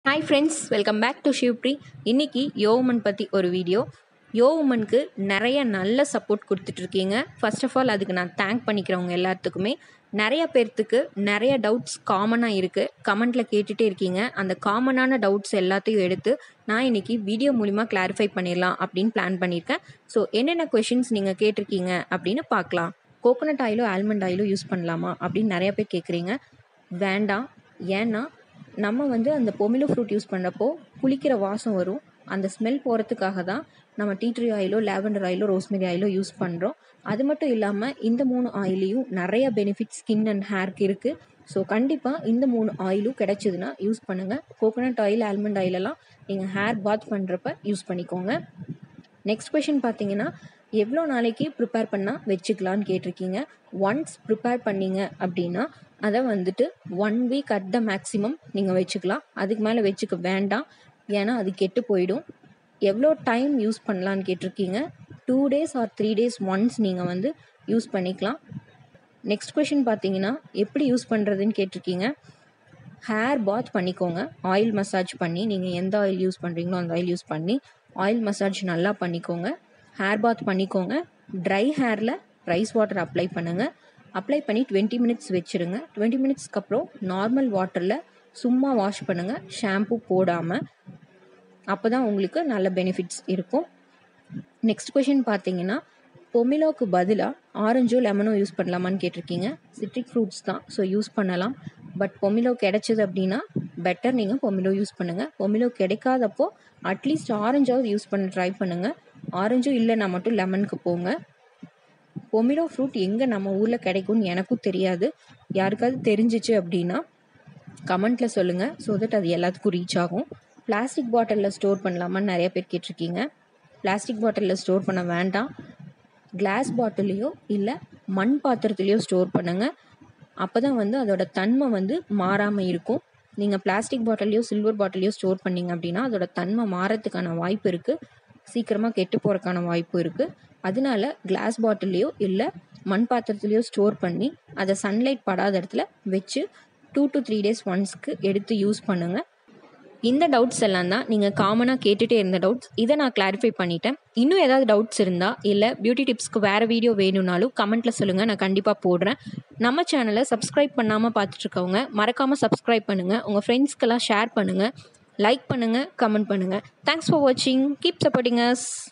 Hi friends, welcome back to Shivpri. இன்றைக்கி யோவுமன் பற்றி ஒரு வீடியோ. யோவுமனுக்கு நிறைய நல்ல சப்போர்ட் கொடுத்துட்ருக்கீங்க. ஃபர்ஸ்ட் ஆஃப் ஆல் அதுக்கு நான் தேங்க் பண்ணிக்கிறவங்க எல்லாத்துக்குமே. நிறைய பேர்த்துக்கு நிறைய டவுட்ஸ் காமனாக இருக்குது, கமெண்ட்டில் கேட்டுகிட்டே இருக்கீங்க. அந்த காமனான டவுட்ஸ் எல்லாத்தையும் எடுத்து நான் இன்றைக்கி வீடியோ மூலிமா கிளாரிஃபை பண்ணிடலாம் அப்படின்னு பிளான் பண்ணியிருக்கேன். ஸோ என்னென்ன கொஷின்ஸ் நீங்கள் கேட்டிருக்கீங்க அப்படின்னு பார்க்கலாம். கோகோனட் ஆயிலோ ஆல்மண்ட் ஆயிலோ யூஸ் பண்ணலாமா அப்படின்னு நிறைய பேர் கேட்குறீங்க. வேண்டாம். ஏன்னா நம்ம அந்த பொமிலோ ஃப்ரூட் யூஸ் பண்ணுறப்போ குளிக்கிற வாசம் வரும். அந்த ஸ்மெல் போகிறதுக்காக தான் நம்ம டீ ட்ரீ ஆயிலோ லாவெண்டர் ஆயிலோ ரோஸ்மெரி ஆயிலோ யூஸ் பண்ணுறோம். அது மட்டும் இல்லாமல் இந்த 3 ஆயிலையும் நிறைய பெனிஃபிட்ஸ் ஸ்கின் அண்ட் ஹேருக்கு இருக்குது. ஸோ கண்டிப்பாக இந்த 3 ஆயிலும் கிடைச்சிதுன்னா யூஸ் பண்ணுங்கள். கோகோனட் ஆயில் ஆல்மண்ட் ஆயிலெல்லாம் நீங்கள் ஹேர் பாத் பண்ணுறப்ப யூஸ் பண்ணிக்கோங்க. நெக்ஸ்ட் கொஷின் பார்த்தீங்கன்னா, எவ்வளோ நாளைக்கு ப்ரிப்பேர் பண்ணால் வச்சுக்கலான்னு கேட்டிருக்கீங்க. ஒன்ஸ் ப்ரிப்பேர் பண்ணிங்க அப்படின்னா அதை 1 வீக் அட் த மேக்ஸிமம் நீங்கள் வச்சுக்கலாம். அதுக்கு மேலே வச்சுக்க வேண்டாம், ஏன்னா அது கெட்டு போயிடும். எவ்வளோ டைம் யூஸ் பண்ணலான்னு கேட்டிருக்கீங்க. 2 days ஆர் 3 days ஒன்ஸ் நீங்கள் யூஸ் பண்ணிக்கலாம். நெக்ஸ்ட் கொஷின் பார்த்தீங்கன்னா, எப்படி யூஸ் பண்ணுறதுன்னு கேட்டிருக்கீங்க. ஹேர் பாத் பண்ணிக்கோங்க. ஆயில் மசாஜ் பண்ணி, நீங்கள் எந்த ஆயில் யூஸ் பண்ணுறீங்களோ அந்த ஆயில் யூஸ் பண்ணி ஆயில் மசாஜ் நல்லா பண்ணிக்கோங்க. ஹேர் பாத் பண்ணிக்கோங்க. ட்ரை ஹேரில் ரைஸ் வாட்டர் அப்ளை பண்ணுங்கள். அப்ளை பண்ணி 20 minutes வச்சுருங்க. 20 minutesக்கு அப்புறம் நார்மல் வாட்டரில் சும்மா வாஷ் பண்ணுங்கள், ஷாம்பு போடாமல். அப்போ தான் உங்களுக்கு நல்ல பெனிஃபிட்ஸ் இருக்கும். நெக்ஸ்ட் கொஷின் பார்த்தீங்கன்னா, பொமிலோக்கு பதிலாக ஆரஞ்சோ லெமனோ யூஸ் பண்ணலாமான்னு கேட்டிருக்கீங்க. சிட்ரிக் ஃப்ரூட்ஸ் தான், ஸோ யூஸ் பண்ணலாம். பட் பொமிலோ கிடைச்சது அப்படின்னா பெட்டர் நீங்கள் பொமிலோ யூஸ் பண்ணுங்கள். பொமிலோ கிடைக்காதப்போ அட்லீஸ்ட் ஆரஞ்சாவது யூஸ் பண்ண ட்ரை பண்ணுங்கள். ஆரஞ்சும் இல்லைன்னா மட்டும் லெமனுக்கு போங்க. பொமிலோ ஃப்ரூட் எங்கே நம்ம ஊரில் கிடைக்கும்னு எனக்கும் தெரியாது. யாருக்காவது தெரிஞ்சிச்சு அப்படின்னா கமெண்ட்டில் சொல்லுங்கள், ஸோ தட் அது எல்லாத்துக்கும் ரீச் ஆகும். பிளாஸ்டிக் பாட்டிலில் ஸ்டோர் பண்ணலாமான்னு நிறைய பேர் கேட்டிருக்கீங்க. பிளாஸ்டிக் பாட்டிலில் ஸ்டோர் பண்ண வேண்டாம். கிளாஸ் பாட்டிலையோ இல்லை மண் பாத்திரத்துலையோ ஸ்டோர் பண்ணுங்கள். அப்போ தான் அதோட தன்மை மாறாமல் இருக்கும். நீங்கள் பிளாஸ்டிக் பாட்டிலையோ சில்வர் பாட்டிலையோ ஸ்டோர் பண்ணிங்க அப்படின்னா அதோட தன்மை மாறத்துக்கான வாய்ப்பு இருக்குது, சீக்கிரமாக கெட்டு போகிறதுக்கான வாய்ப்பு இருக்குது. அதனால கிளாஸ் பாட்டிலையோ இல்லை மண் பாத்திரத்துலையோ ஸ்டோர் பண்ணி அதை சன்லைட் படாத இடத்துல வச்சு 2 to 3 days ஒன்ஸ்க்கு எடுத்து யூஸ் பண்ணுங்கள். இந்த டவுட்ஸ் எல்லாம் தான் நீங்கள் காமனாக கேட்டுகிட்டே இருந்த டவுட்ஸ். இதை நான் கிளாரிஃபை பண்ணிட்டேன். இன்னும் ஏதாவது டவுட்ஸ் இருந்தால் இல்லை பியூட்டி டிப்ஸ்க்கு வேறு வீடியோ வேணும்னாலும் கமெண்ட்டில் சொல்லுங்கள், நான் கண்டிப்பாக போடுறேன். நம்ம சேனலை சப்ஸ்கிரைப் பண்ணாமல் பார்த்துட்ருக்கவங்க மறக்காமல் சப்ஸ்கிரைப் பண்ணுங்கள். உங்கள் ஃப்ரெண்ட்ஸ்க்கெல்லாம் ஷேர் பண்ணுங்கள், லைக் பண்ணுங்கள், கமெண்ட் பண்ணுங்கள். தேங்க்ஸ் ஃபார் வாட்சிங். Keep supporting as.